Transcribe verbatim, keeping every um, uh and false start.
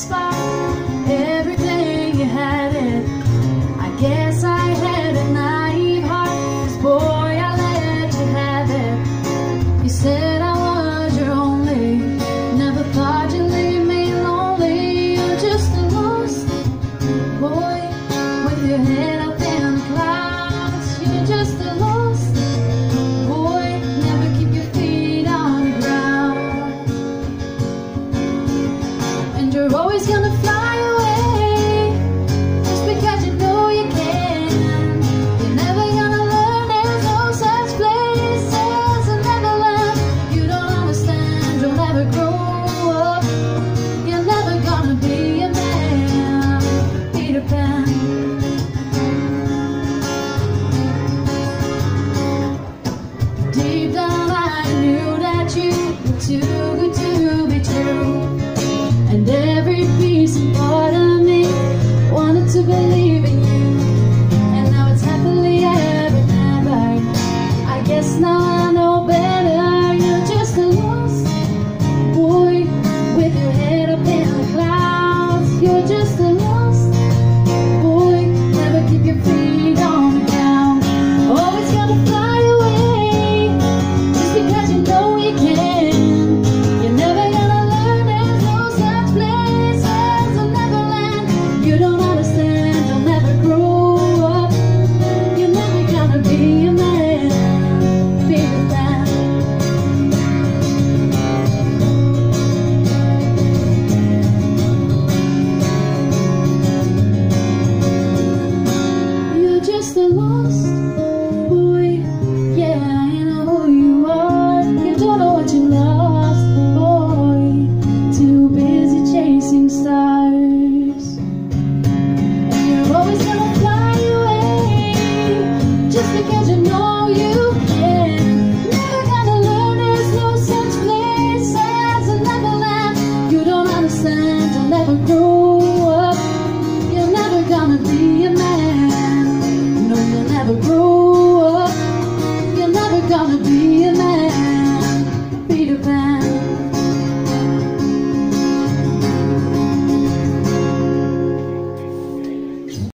spot. Everything you had it. I guess I had a naive heart, 'cause boy, I let you have it. You said I was your only, never thought you'd leave me lonely. You're just a lost boy with your head up in the clouds. You're just a lost boy, never keep your feet on the ground. And you're always gonna fly away, just because you know you can. You're never gonna learn there's no such place as a Neverland. You don't understand, you'll never grow up. You're never gonna be a man, Peter Pan. Deep down I knew that you were too good to be true, and every piece and part of me wanted to believe in you. And now it's happily ever never. I guess now I know better. You're just a lost boy with your head up in the clouds. You're just a lost boy, never keep your feet on the ground. Always gonna fly away, just because you know you can. You're never gonna learn there's no such place as a Neverland. You don't understand, you'll never grow up. You're never gonna be a man, Peter Pan. You're just a lost boy, yeah, you know who you are. You don't know what you lost, boy, too busy chasing stars. And you're always gonna fly away, just because you know you can. Never gonna learn there's no such place as a Neverland. You don't understand, you'll never grow